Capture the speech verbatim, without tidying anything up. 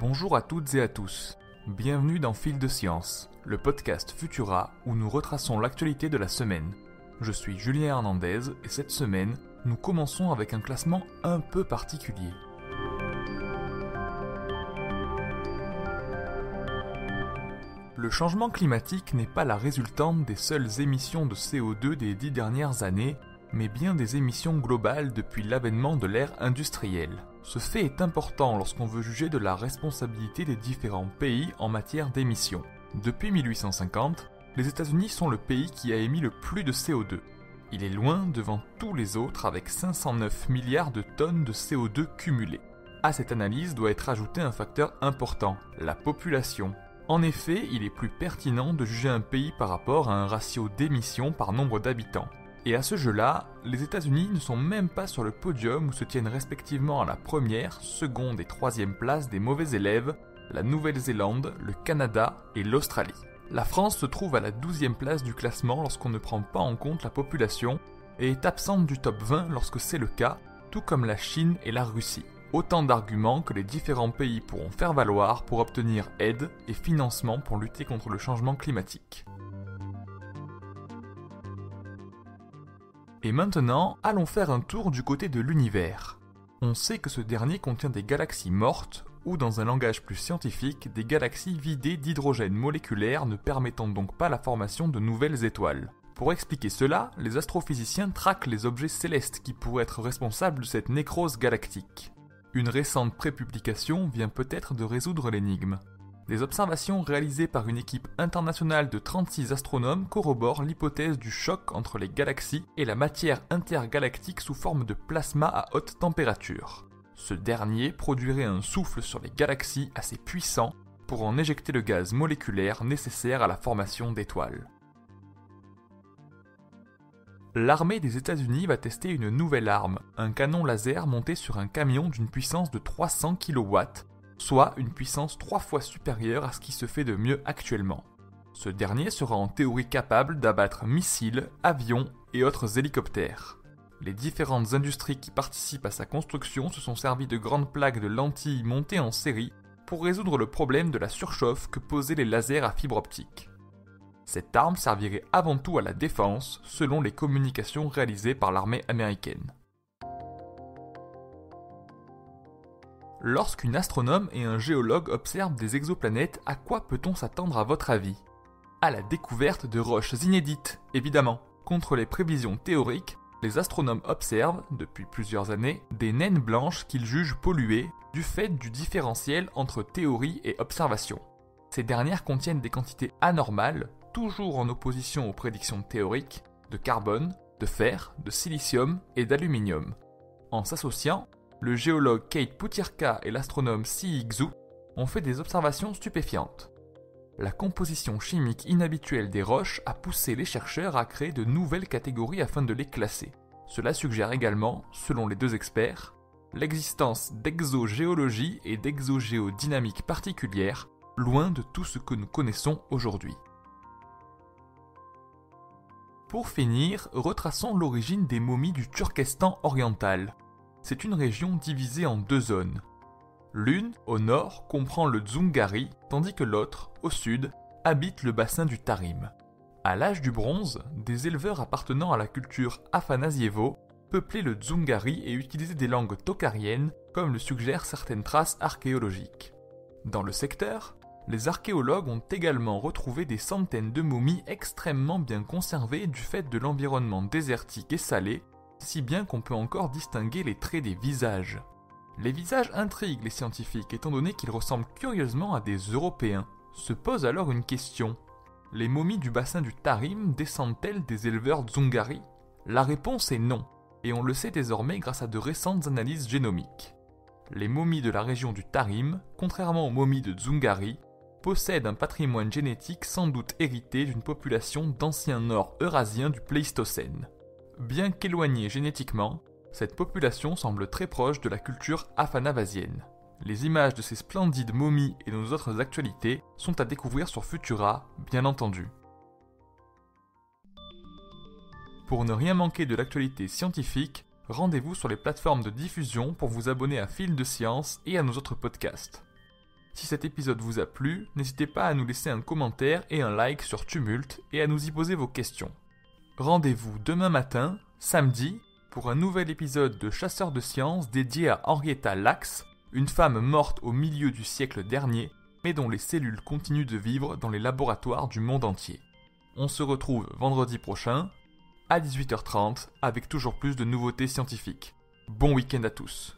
Bonjour à toutes et à tous, bienvenue dans Fil de Science, le podcast Futura où nous retraçons l'actualité de la semaine. Je suis Julien Hernandez et cette semaine, nous commençons avec un classement un peu particulier. Le changement climatique n'est pas la résultante des seules émissions de C O deux des dix dernières années, mais bien des émissions globales depuis l'avènement de l'ère industrielle. Ce fait est important lorsqu'on veut juger de la responsabilité des différents pays en matière d'émissions. Depuis mille huit cent cinquante, les États-Unis sont le pays qui a émis le plus de C O deux. Il est loin devant tous les autres avec cinq cent neuf milliards de tonnes de C O deux cumulées. À cette analyse doit être ajouté un facteur important, la population. En effet, il est plus pertinent de juger un pays par rapport à un ratio d'émissions par nombre d'habitants. Et à ce jeu-là, les États-Unis ne sont même pas sur le podium où se tiennent respectivement à la première, seconde et troisième place des mauvais élèves, la Nouvelle-Zélande, le Canada et l'Australie. La France se trouve à la douzième place du classement lorsqu'on ne prend pas en compte la population et est absente du top vingt lorsque c'est le cas, tout comme la Chine et la Russie. Autant d'arguments que les différents pays pourront faire valoir pour obtenir aide et financement pour lutter contre le changement climatique. Et maintenant, allons faire un tour du côté de l'univers. On sait que ce dernier contient des galaxies mortes, ou dans un langage plus scientifique, des galaxies vidées d'hydrogène moléculaire ne permettant donc pas la formation de nouvelles étoiles. Pour expliquer cela, les astrophysiciens traquent les objets célestes qui pourraient être responsables de cette nécrose galactique. Une récente prépublication vient peut-être de résoudre l'énigme. Des observations réalisées par une équipe internationale de trente-six astronomes corroborent l'hypothèse du choc entre les galaxies et la matière intergalactique sous forme de plasma à haute température. Ce dernier produirait un souffle sur les galaxies assez puissant pour en éjecter le gaz moléculaire nécessaire à la formation d'étoiles. L'armée des États-Unis va tester une nouvelle arme, un canon laser monté sur un camion d'une puissance de trois cents kilowatts, soit une puissance trois fois supérieure à ce qui se fait de mieux actuellement. Ce dernier sera en théorie capable d'abattre missiles, avions et autres hélicoptères. Les différentes industries qui participent à sa construction se sont servies de grandes plaques de lentilles montées en série pour résoudre le problème de la surchauffe que posaient les lasers à fibre optique. Cette arme servirait avant tout à la défense, selon les communications réalisées par l'armée américaine. Lorsqu'une astronome et un géologue observent des exoplanètes, à quoi peut-on s'attendre à votre avis ? À la découverte de roches inédites, évidemment. Contre les prévisions théoriques, les astronomes observent, depuis plusieurs années, des naines blanches qu'ils jugent polluées du fait du différentiel entre théorie et observation. Ces dernières contiennent des quantités anormales, toujours en opposition aux prédictions théoriques, de carbone, de fer, de silicium et d'aluminium. En s'associant, le géologue Kate Putirka et l'astronome Si Xu ont fait des observations stupéfiantes. La composition chimique inhabituelle des roches a poussé les chercheurs à créer de nouvelles catégories afin de les classer. Cela suggère également, selon les deux experts, l'existence d'exogéologie et d'exogéodynamique particulières, loin de tout ce que nous connaissons aujourd'hui. Pour finir, retraçons l'origine des momies du Turkestan oriental. C'est une région divisée en deux zones. L'une, au nord, comprend le Dzungari, tandis que l'autre, au sud, habite le bassin du Tarim. À l'âge du bronze, des éleveurs appartenant à la culture Afanasievo peuplaient le Dzungari et utilisaient des langues tokariennes, comme le suggèrent certaines traces archéologiques. Dans le secteur, les archéologues ont également retrouvé des centaines de momies extrêmement bien conservées du fait de l'environnement désertique et salé, si bien qu'on peut encore distinguer les traits des visages. Les visages intriguent les scientifiques étant donné qu'ils ressemblent curieusement à des Européens. Se pose alors une question. Les momies du bassin du Tarim descendent-elles des éleveurs Dzungari ? La réponse est non, et on le sait désormais grâce à de récentes analyses génomiques. Les momies de la région du Tarim, contrairement aux momies de Dzungari, possèdent un patrimoine génétique sans doute hérité d'une population d'anciens Nord-Eurasiens du Pléistocène. Bien qu'éloignée génétiquement, cette population semble très proche de la culture afanavasienne. Les images de ces splendides momies et de nos autres actualités sont à découvrir sur Futura, bien entendu. Pour ne rien manquer de l'actualité scientifique, rendez-vous sur les plateformes de diffusion pour vous abonner à Fil de Science et à nos autres podcasts. Si cet épisode vous a plu, n'hésitez pas à nous laisser un commentaire et un like sur Tumult et à nous y poser vos questions. Rendez-vous demain matin, samedi, pour un nouvel épisode de Chasseurs de sciences dédié à Henrietta Lacks, une femme morte au milieu du siècle dernier, mais dont les cellules continuent de vivre dans les laboratoires du monde entier. On se retrouve vendredi prochain, à dix-huit heures trente, avec toujours plus de nouveautés scientifiques. Bon week-end à tous.